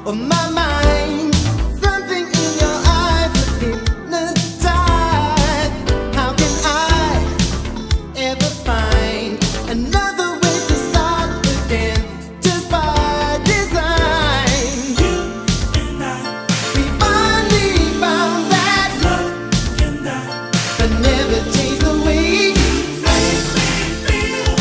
of my mind. Something in your eyes that hypnotize. How can I ever find another way to start again just by design? You and I, We finally found that love cannot but never change the way make me feel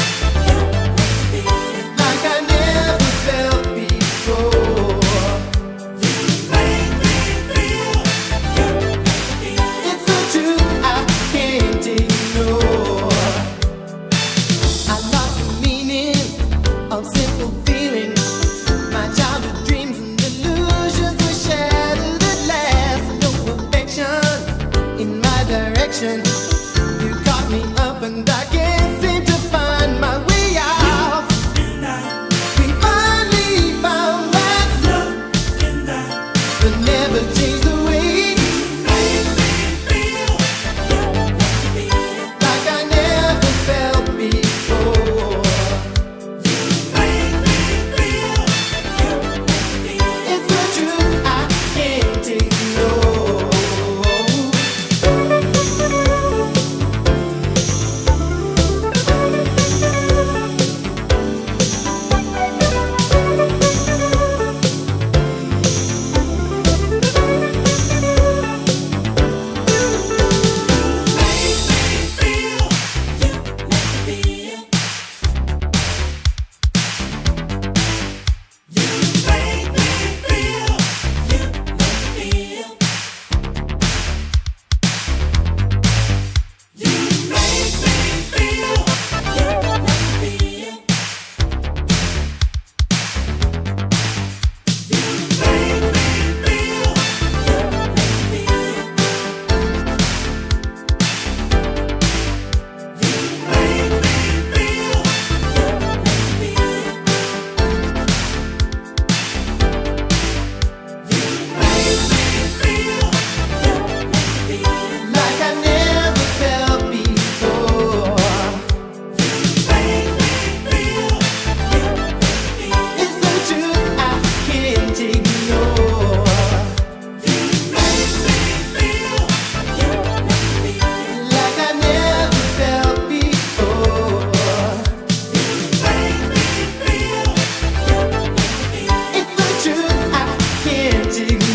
like I never felt before. make me feel It's the truth I can't ignore. I lost the meaning of simple feelings. My childhood dreams and illusions were shattered at last. No perfection in my direction. You caught me up and I can't seem to find my way out. and I, We finally found that love cannot but never change the way. make me feel Like I never felt before. make me feel It's the truth I can't ignore. Like I never felt before. It's the truth I can't ignore. Like I never felt before. It's the truth I can't ignore.